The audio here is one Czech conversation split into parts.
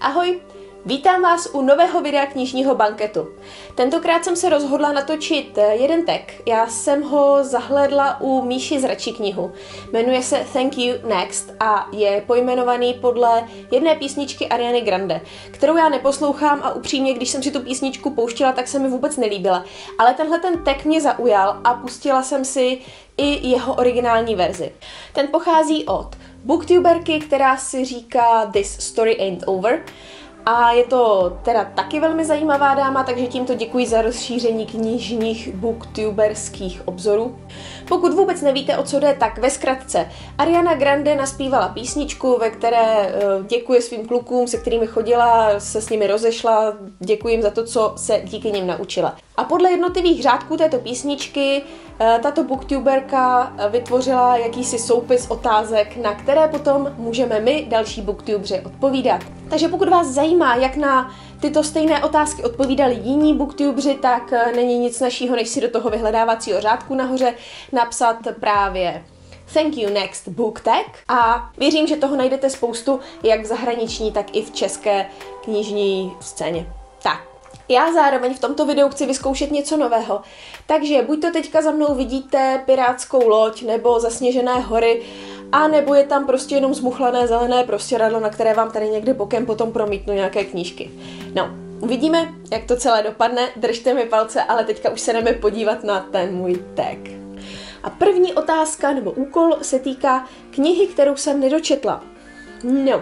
Ahoj, vítám vás u nového videa knižního banketu. Tentokrát jsem se rozhodla natočit jeden tag. Já jsem ho zahlédla u Míši z Radši knihu. Jmenuje se Thank You Next a je pojmenovaný podle jedné písničky Ariany Grande, kterou já neposlouchám a upřímně, když jsem si tu písničku pouštěla, tak se mi vůbec nelíbila. Ale tenhle ten tag mě zaujal a pustila jsem si i jeho originální verzi. Ten pochází od booktuberky, která si říká This Story Ain't Over. A je to teda taky velmi zajímavá dáma, takže tímto děkuji za rozšíření knižních booktuberských obzorů. Pokud vůbec nevíte, o co jde, tak ve zkratce. Ariana Grande naspívala písničku, ve které děkuje svým klukům, se kterými chodila, se s nimi rozešla, děkuji jim za to, co se díky nim naučila. A podle jednotlivých řádků této písničky tato booktuberka vytvořila jakýsi soupis otázek, na které potom můžeme my, další booktubři, odpovídat. Takže pokud vás zajímá, jak na tyto stejné otázky odpovídali jiní booktubři, tak není nic našího, než si do toho vyhledávacího řádku nahoře napsat právě Thank You Next book tag a věřím, že toho najdete spoustu jak v zahraniční, tak i v české knižní scéně. Tak. Já zároveň v tomto videu chci vyzkoušet něco nového, takže buď to teďka za mnou vidíte pirátskou loď nebo zasněžené hory, a nebo je tam prostě jenom zmuchlané zelené prostěradlo, na které vám tady někde bokem potom promítnu nějaké knížky. No, uvidíme, jak to celé dopadne, držte mi palce, ale teďka už se jdeme podívat na ten můj tag. A první otázka nebo úkol se týká knihy, kterou jsem nedočetla. No,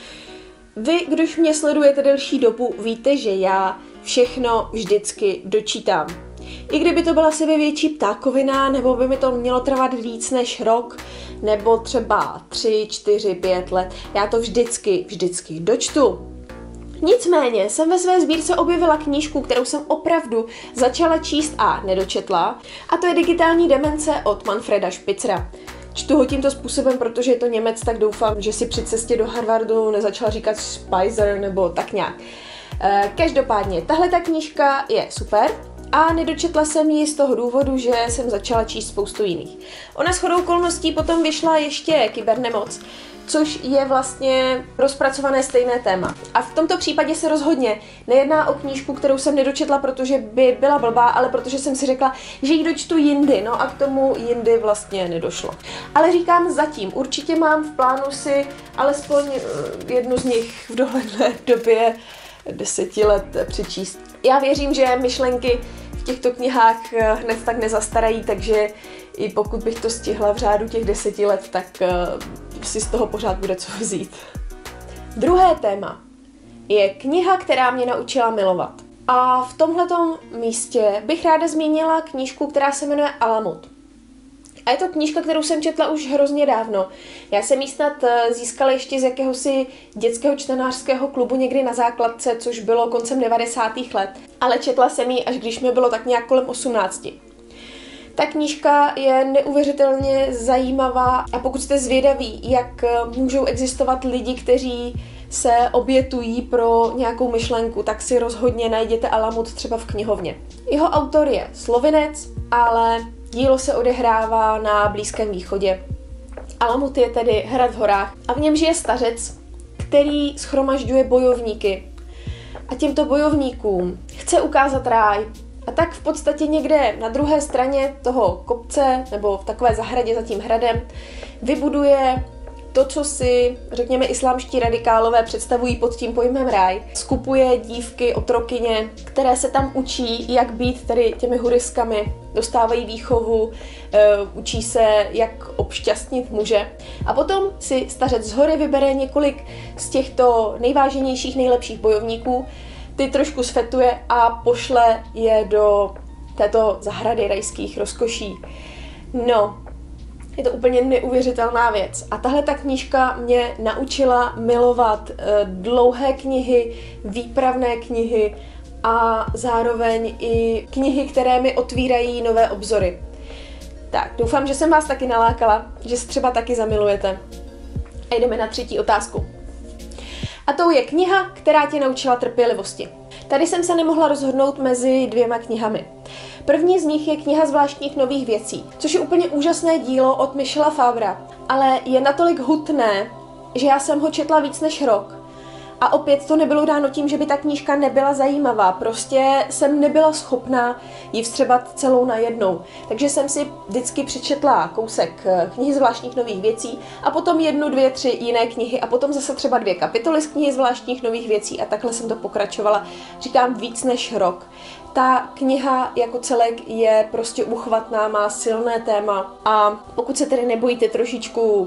vy, když mě sledujete delší dobu, víte, že já všechno vždycky dočítám. I kdyby to byla sebevětší ptákovina, nebo by mi to mělo trvat víc než rok, nebo třeba 3, 4, 5 let, já to vždycky dočtu. Nicméně jsem ve své sbírce objevila knížku, kterou jsem opravdu začala číst a nedočetla, a to je Digitální demence od Manfreda Spitzera. Čtu ho tímto způsobem, protože je to Němec, tak doufám, že si při cestě do Harvardu nezačala říkat Spicer nebo tak nějak. Každopádně, tahle ta knížka je super a nedočetla jsem ji z toho důvodu, že jsem začala číst spoustu jiných. Ona shodou okolností potom vyšla ještě Kybernemoc, což je vlastně rozpracované stejné téma. A v tomto případě se rozhodně nejedná o knížku, kterou jsem nedočetla, protože by byla blbá, ale protože jsem si řekla, že ji dočtu jindy, no a k tomu jindy vlastně nedošlo. Ale říkám zatím, určitě mám v plánu si alespoň jednu z nich v dohledné době 10 let přečíst. Já věřím, že myšlenky v těchto knihách hned tak nezastarají, takže i pokud bych to stihla v řádu těch 10 let, tak si z toho pořád bude co vzít. Druhé téma je kniha, která mě naučila milovat. A v tomhletom místě bych ráda zmínila knížku, která se jmenuje Alamut. A je to knížka, kterou jsem četla už hrozně dávno. Já jsem ji snad získala ještě z jakéhosi dětského čtenářského klubu někdy na základce, což bylo koncem 90. let. Ale četla jsem ji, až když mi bylo tak nějak kolem 18. Ta knížka je neuvěřitelně zajímavá a pokud jste zvědaví, jak můžou existovat lidi, kteří se obětují pro nějakou myšlenku, tak si rozhodně najděte Alamut třeba v knihovně. Jeho autor je Slovinec, ale dílo se odehrává na Blízkém východě. Alamut je tedy hrad v horách a v něm žije stařec, který shromažďuje bojovníky. A těmto bojovníkům chce ukázat ráj. A tak v podstatě někde na druhé straně toho kopce, nebo v takové zahradě za tím hradem, vybuduje to, co si, řekněme, islámští radikálové představují pod tím pojmem ráj. Skupuje dívky, otrokyně, které se tam učí, jak být tedy těmi huriskami, dostávají výchovu, učí se, jak obšťastnit muže. A potom si stařec z hory vybere několik z těchto nejváženějších, nejlepších bojovníků, ty trošku sfetuje a pošle je do této zahrady rajských rozkoší. No, je to úplně neuvěřitelná věc. A tahle ta knížka mě naučila milovat dlouhé knihy, výpravné knihy a zároveň i knihy, které mi otvírají nové obzory. Tak, doufám, že jsem vás taky nalákala, že se třeba taky zamilujete. A jdeme na třetí otázku. A tou je kniha, která tě naučila trpělivosti. Tady jsem se nemohla rozhodnout mezi dvěma knihami. První z nich je kniha zvláštních nových věcí, což je úplně úžasné dílo od Michela Fabra, ale je natolik hutné, že já jsem ho četla víc než rok. A opět to nebylo dáno tím, že by ta knížka nebyla zajímavá, prostě jsem nebyla schopná ji vstřebat celou najednou. Takže jsem si vždycky přečetla kousek knihy zvláštních nových věcí a potom 1, 2, 3 jiné knihy a potom zase třeba 2 kapitoly z knihy zvláštních nových věcí a takhle jsem to pokračovala, říkám, víc než rok. Ta kniha jako celek je prostě uchvatná, má silné téma a pokud se tedy nebojíte trošičku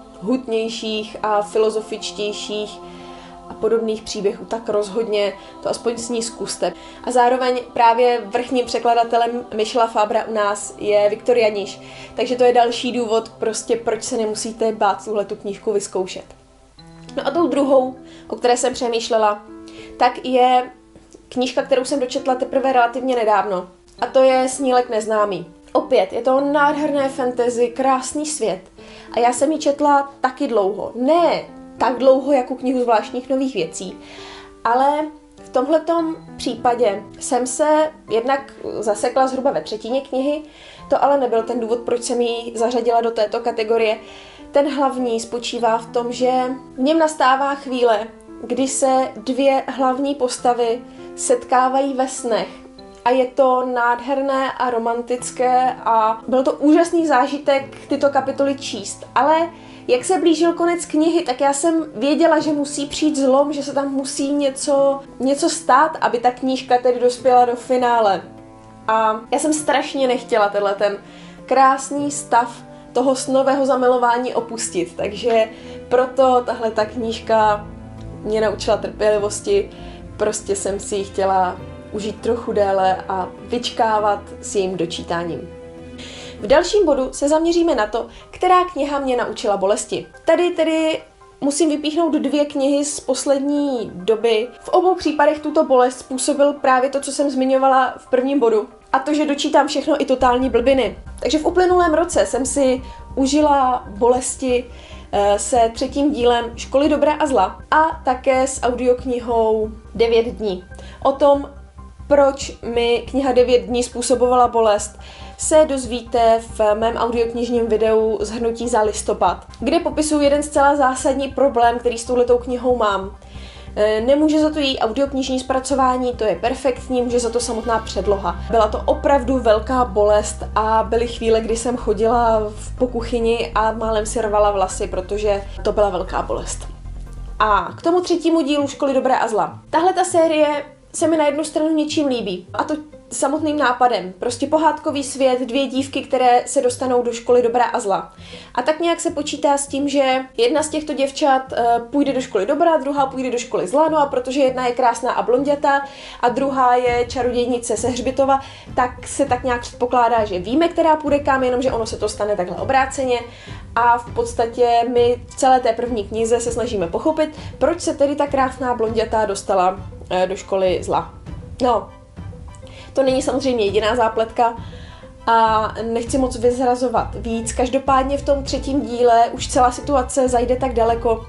hutnějších a filozofičtějších a podobných příběhů, tak rozhodně to aspoň s ní zkuste. A zároveň právě vrchním překladatelem Michela Fabra u nás je Viktor Janiš, takže to je další důvod prostě, proč se nemusíte bát tuhletu knížku vyzkoušet. No a tou druhou, o které jsem přemýšlela, tak je knížka, kterou jsem dočetla teprve relativně nedávno. A to je Snílek neznámý. Opět, je to nádherné fantasy, krásný svět. A já jsem ji četla taky dlouho. Ne tak dlouho jako knihu zvláštních nových věcí, ale v tomhletom případě jsem se jednak zasekla zhruba ve třetině knihy, to ale nebyl ten důvod, proč jsem ji zařadila do této kategorie. Ten hlavní spočívá v tom, že v něm nastává chvíle, kdy se 2 hlavní postavy setkávají ve snech. A je to nádherné a romantické a byl to úžasný zážitek tyto kapitoly číst. Ale jak se blížil konec knihy, tak já jsem věděla, že musí přijít zlom, že se tam musí něco stát, aby ta knížka tedy dospěla do finále. A já jsem strašně nechtěla ten krásný stav toho snového zamilování opustit. Takže proto tahle ta knížka mě naučila trpělivosti. Prostě jsem si ji chtěla užít trochu déle a vyčkávat s jejím dočítáním. V dalším bodu se zaměříme na to, která kniha mě naučila bolesti. Tady tedy musím vypíchnout 2 knihy z poslední doby. V obou případech tuto bolest způsobil právě to, co jsem zmiňovala v prvním bodu. A to, že dočítám všechno i totální blbiny. Takže v uplynulém roce jsem si užila bolesti se 3. dílem Školy dobra a zla a také s audioknihou 9 dní. O tom, proč mi kniha 9 dní způsobovala bolest, se dozvíte v mém audioknižním videu Shrnutí za listopad, kde popisuju jeden zcela zásadní problém, který s touhletou knihou mám. Nemůže za to její audioknižní zpracování, to je perfektní, může za to samotná předloha. Byla to opravdu velká bolest a byly chvíle, kdy jsem chodila po kuchyni a málem si rvala vlasy, protože to byla velká bolest. A k tomu 3. dílu Školy dobra a zla. Tahle ta série se mi na jednu stranu něčím líbí, a to samotným nápadem. Prostě pohádkový svět, 2 dívky, které se dostanou do školy dobra a zla. A tak nějak se počítá s tím, že jedna z těchto děvčat půjde do školy dobra, druhá půjde do školy zla, no a protože jedna je krásná a blondětá a druhá je čarodějnice ze hřbitova, tak se tak nějak předpokládá, že víme, která půjde kam, jenomže ono se to stane takhle obráceně. A v podstatě my v celé té první knize se snažíme pochopit, proč se tedy ta krásná blondětá dostala do školy zla. No, to není samozřejmě jediná zápletka a nechci moc vyzrazovat víc. Každopádně v tom 3. díle už celá situace zajde tak daleko,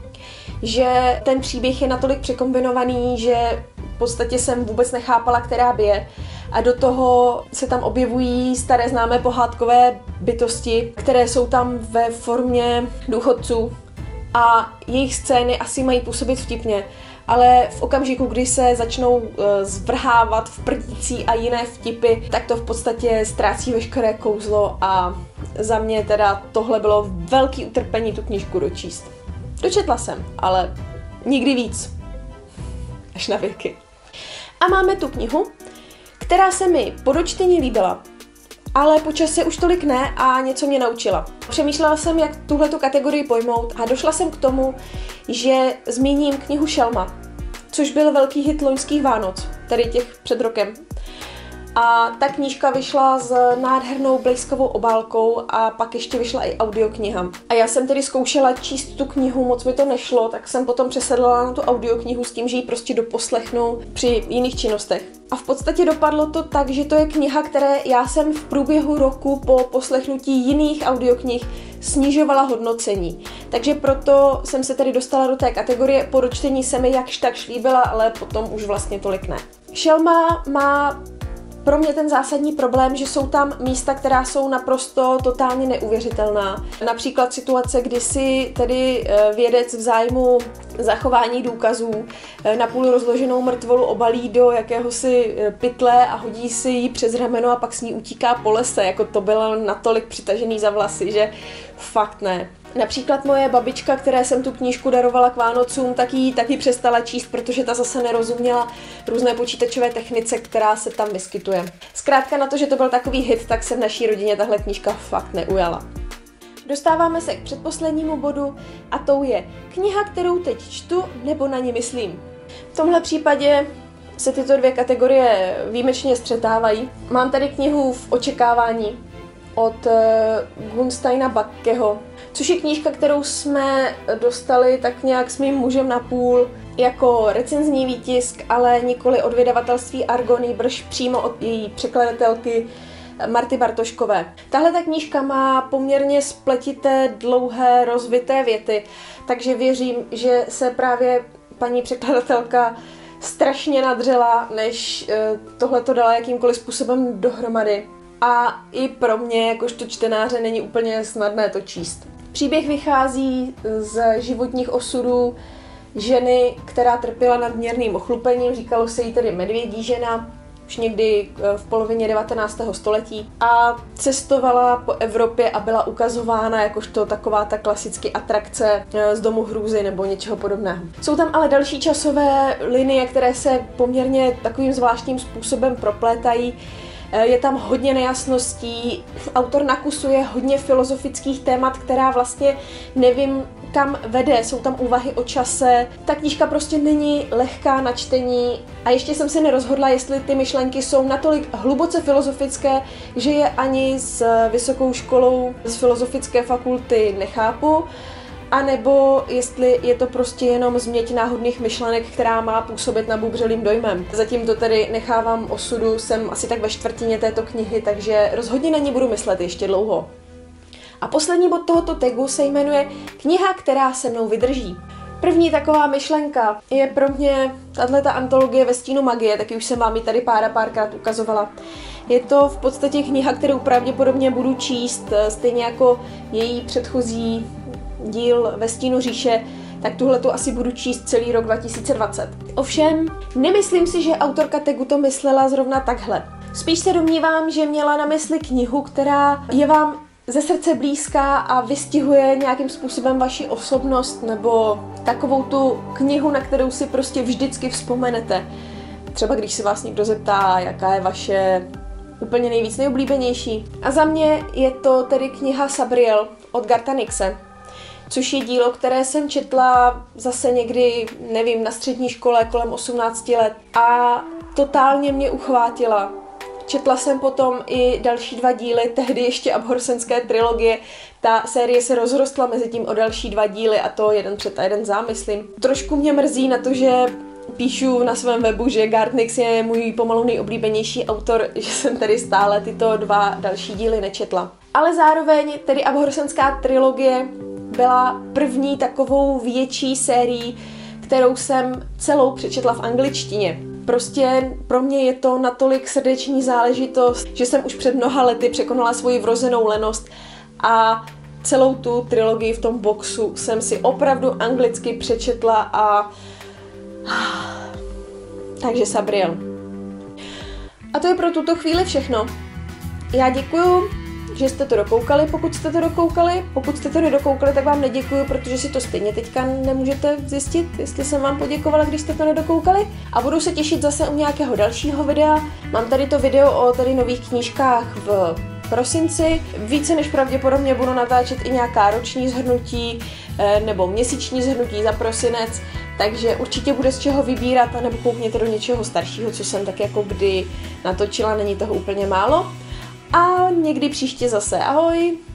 že ten příběh je natolik překombinovaný, že v podstatě jsem vůbec nechápala, která by je. A do toho se tam objevují staré známé pohádkové bytosti, které jsou tam ve formě důchodců a jejich scény asi mají působit vtipně. Ale v okamžiku, kdy se začnou zvrhávat v prdící a jiné vtipy, tak to v podstatě ztrácí veškeré kouzlo a za mě teda tohle bylo velký utrpení tu knížku dočíst. Dočetla jsem, ale nikdy víc. Až na věky. A máme tu knihu, která se mi po dočtení líbila, ale po čase už tolik ne a něco mě naučila. Přemýšlela jsem, jak tuhletu kategorii pojmout a došla jsem k tomu, že zmíním knihu Šelma, což byl velký hit loňských Vánoc, tedy těch před rokem. A ta knížka vyšla s nádhernou bleskovou obálkou a pak ještě vyšla i audiokniha. A já jsem tedy zkoušela číst tu knihu, moc mi to nešlo, tak jsem potom přesedlala na tu audioknihu s tím, že ji prostě doposlechnu při jiných činnostech. A v podstatě dopadlo to tak, že to je kniha, které já jsem v průběhu roku po poslechnutí jiných audioknih snižovala hodnocení. Takže proto jsem se tedy dostala do té kategorie, po dočtení se mi jakž tak líbila, ale potom už vlastně tolik ne. Šelma má pro mě ten zásadní problém, že jsou tam místa, která jsou naprosto totálně neuvěřitelná. Například situace, kdy si tedy vědec v zájmu zachování důkazů napůl rozloženou mrtvolu obalí do jakéhosi pytle a hodí si ji přes rameno a pak s ní utíká po lese. Jako to bylo natolik přitažený za vlasy, že fakt ne. Například moje babička, které jsem tu knížku darovala k Vánocům, taky přestala číst, protože ta zase nerozuměla různé počítačové technice, která se tam vyskytuje. Zkrátka na to, že to byl takový hit, tak se v naší rodině tahle knížka fakt neujala. Dostáváme se k předposlednímu bodu a tou je kniha, kterou teď čtu nebo na ní myslím. V tomhle případě se tyto dvě kategorie výjimečně střetávají. Mám tady knihu V očekávání od Gunsteina Bakkeho, což je knížka, kterou jsme dostali tak nějak s mým mužem na půl jako recenzní výtisk, ale nikoli od vydavatelství Argo, nýbrž přímo od její překladatelky Marty Bartoškové. Tahle ta knížka má poměrně spletité, dlouhé, rozvité věty, takže věřím, že se právě paní překladatelka strašně nadřela, než tohleto dala jakýmkoliv způsobem dohromady. A i pro mě, jakožto čtenáře, není úplně snadné to číst. Příběh vychází z životních osudů ženy, která trpěla nadměrným ochlupením, říkalo se jí tedy medvědí žena, už někdy v polovině 19. století, a cestovala po Evropě a byla ukazována jakožto taková ta klasicky atrakce z domu hrůzy nebo něčeho podobného. Jsou tam ale další časové linie, které se poměrně takovým zvláštním způsobem proplétají. Je tam hodně nejasností, autor nakusuje hodně filozofických témat, která vlastně nevím, kam vede, jsou tam úvahy o čase. Ta knížka prostě není lehká na čtení a ještě jsem se nerozhodla, jestli ty myšlenky jsou natolik hluboce filozofické, že je ani s vysokou školou z filozofické fakulty nechápu, anebo jestli je to prostě jenom změť náhodných myšlenek, která má působit nabubřelým dojmem. Zatím to tedy nechávám osudu, jsem asi tak ve čtvrtině této knihy, takže rozhodně na ní budu myslet ještě dlouho. A poslední bod tohoto tagu se jmenuje Kniha, která se mnou vydrží. První taková myšlenka je pro mě tato antologie Ve stínu magie, taky už jsem vám ji tady párkrát ukazovala. Je to v podstatě kniha, kterou pravděpodobně budu číst, stejně jako její předchozí díl Ve stínu říše, tak tuhletu asi budu číst celý rok 2020. Ovšem, nemyslím si, že autorka tagu to myslela zrovna takhle. Spíš se domnívám, že měla na mysli knihu, která je vám ze srdce blízká a vystihuje nějakým způsobem vaši osobnost, nebo takovou tu knihu, na kterou si prostě vždycky vzpomenete. Třeba když se vás někdo zeptá, jaká je vaše úplně nejvíc nejoblíbenější. A za mě je to tedy kniha Sabriel od Garta Nixe, což je dílo, které jsem četla zase někdy, nevím, na střední škole kolem 18 let a totálně mě uchvátila. Četla jsem potom i další 2 díly, tehdy ještě Abhorsenské trilogie. Ta série se rozrostla mezi tím o další 2 díly a to jeden před a jeden za, myslím. Trošku mě mrzí na to, že píšu na svém webu, že Gart Nix je můj pomalu nejoblíbenější autor, že jsem tady stále tyto 2 další díly nečetla. Ale zároveň tedy Abhorsenská trilogie byla první takovou větší sérií, kterou jsem celou přečetla v angličtině. Prostě pro mě je to natolik srdeční záležitost, že jsem už před mnoha lety překonala svoji vrozenou lenost a celou tu trilogii v tom boxu jsem si opravdu anglicky přečetla a... Takže Sabriel. A to je pro tuto chvíli všechno. Já děkuju, že jste to dokoukali, pokud jste to dokoukali. Pokud jste to nedokoukali, tak vám neděkuju, protože si to stejně teďka nemůžete zjistit, jestli jsem vám poděkovala, když jste to nedokoukali. A budu se těšit zase u nějakého dalšího videa. Mám tady to video o tady nových knížkách v prosinci. Více než pravděpodobně budu natáčet i nějaká roční shrnutí nebo měsíční shrnutí za prosinec, takže určitě bude z čeho vybírat, nebo koukněte do něčeho staršího, co jsem tak jako kdy natočila, není toho úplně málo. A někdy příště zase. Ahoj!